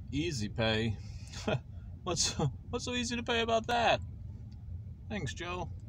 Easy pay? What's so easy to pay about that? Thanks, Joe.